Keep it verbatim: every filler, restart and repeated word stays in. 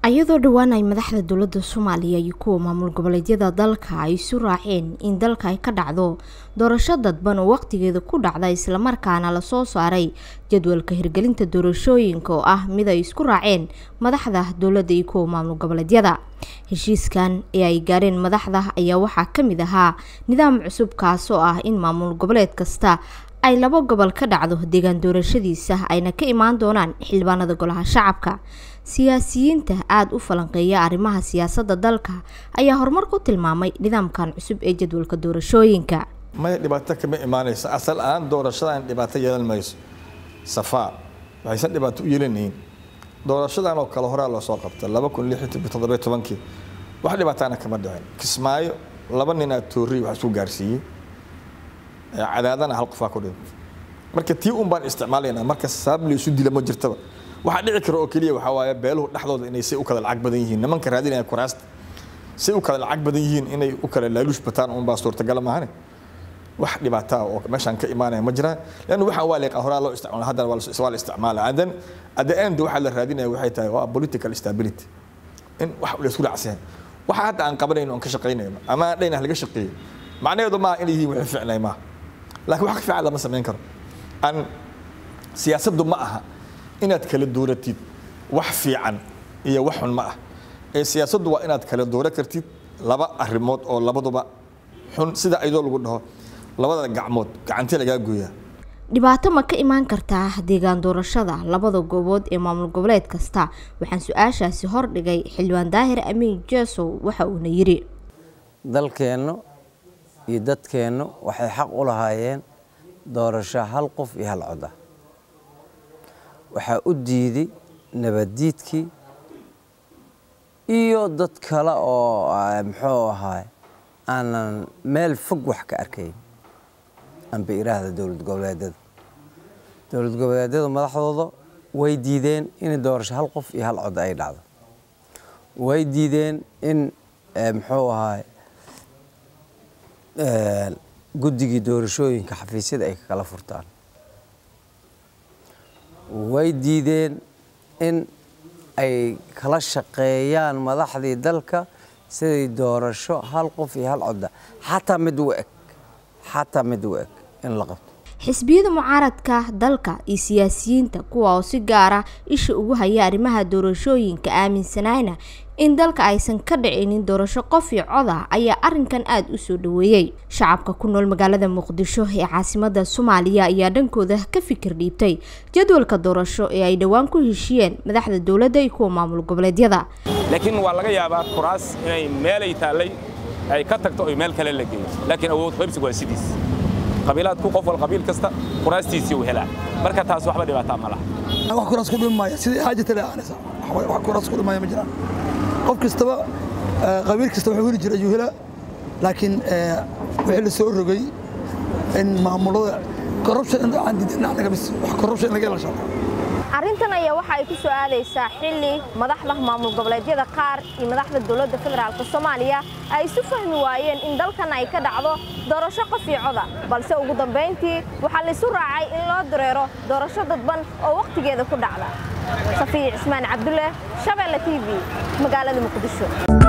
ayadoo dhawaan ay madaxda dowladda Soomaaliya iyo kuwa maamul goboleedyada dalka ay isu raaceen in dalka ay ka dhacdo doorasho dadban oo waqtigeeda ku dhacda isla markaana la soo saaray jadwalka hirgelinta doorashooyinka oo ah mid ay isku raaceen madaxda dowladda iyo kuwa maamul goboleedyada. heshiiskan ee ay gaareen madaxda ayaa waxaa ka mid ahaa nidaam cusub kaas oo ah in maamul goboleed kasta ay laba gobol ka dhacdo deegaan doorashadiisa ayna ka imaan doonaan xildhibaanada golaha shacabka. siyaasiyiinta aad u falanqeeya arrimaha siyaasadda dalka ayaa horumar ku tilmaamay nidaamkan cusub ee jadwalka doorashooyinka. ma dhibaato kama imaanayso asal aan doorashadan dhibaato yeelan mayso safaa waxaysan dhibaato u yeelanayn doorashadan oo kala hore loo soo qabtay laba kun iyo lix iyo toban wax dhibaatana kama dhicin kismaayo laba nin aad toori wax isku gaarsiiyay cadaadana hal qof ku dhintay marka tii un baan isticmaalayna marka sabab la isu dila ma jirtaba waxa dhici karo oo kaliya waxa waaye beeluhu dhaxdooda inay si u kala lacag badan yihiin nimanka raadinaya kuraasta si u kala lacag badan yihiin inay u kala laaluush bataan un baa suurtagal ma ahan wax dhibaato oo meeshan ka imaanaya ma jiraan laana waxa waa leeqa hore loo isticmaalo hadda waa la isticmaalo adan at the end waxa la raadinaya waxay tahay waa political stability in wax la isku raacsan waxa hadda aan qabanayno aan ka shaqeynayno ama dhayna laga shaqeeyo macnaheedu ma in yihiin wax ficnay ma laakiin wax fiican lama sameyn karo aan siyaasaddu ma aha inaad kala dooratid wax fiican iyo wax xun ma ah ee siyaasaddu waa inaad kala dooran kartid laba arrimood oo labaduba xun sida ayadoo lagu dhaho labada gacmood gacanta laga gooyaa. dhibaato ma ka imaan kartaa deegaan doorashada labada goobood ee maamul goboleed kasta waxaan su'aashaasi hor dhigay xildhibaan Daahir Amiin Jeesow waxa uu yiri dalkeenu iyo dadkeenu waxay xaq u lahaayeen doorasho hal qof iyo hal cod ah waxa u diiday nabadiidkii iyo dad kale oo muxuu ahaay aanan meel fog wax ka arkayn aan biiraahda dowlad goboleedyada dowlad goboleedyada madaxdooda way diideen in doorasho hal qof iyo hal cod ay dhacdo way diideen in muxuu ahaay guddigii doorashooyinka xafiisyada ay kala furtaan way diideen in ay kala shaqeeyaan madaxdii dalka sidii doorasho hal qof iyo hal cod xataa mid u eg xataa mid u eg in la qabto. xisbiyada mucaaradka dalka iyo siyaasiyiinta kuwa oo si gaar ah isha ugu haya arrimaha doorashooyinka aaminsanayna in dalka aysan ka dhicinin doorasho qof iyo cod ah ayaa arrinkan aad u soo dhaweeyay. shacabka ku nool magaalada Muqdisho ee caasimadda Soomaaliya ayaa dhankooda ka fikir dhiibtay jadwalka doorasho ee ay dhawaan ku heshiyeen madaxda dowladda iyo kuwa maamul goboleedyada. laakiin waa laga yaabaa kuraas inay meel ay taalay ay ka tagto oo meel kale la geeyo laakiin awood qaybsigu waa sidiis qabiilad ku qof wal qabiil kasta kuraastiisii uu helaa marka taas waxba dhibaato ma laha wax kuraas ku dhimaya sidii xaajada leeyahay wax kuraas ku dhimaya ma jiraan qof kastaba qabiil kasta wuxuu heli jiray yuhela laakiin wixii la soo rogay in maamulada corruption aan didina anaga bis wax corruption laga la shaqo. arrintan ayaa waxa ay ku soo aadaysaa xilli madaxda maamul goboleedyada qaar iyo madaxda dowladda federaalka Soomaaliya ay isu fahmi waayeen in dalkan ay ka dhacdo doorasho qof iyo cod ah balse ugu dambeyntii waxa la isu raacay in loo dareero doorasho dadban oo waqtigeeda ku dhacda. Safiya Ismaan Cabdulle, Shabeelle T V, magaalada Muqdisho.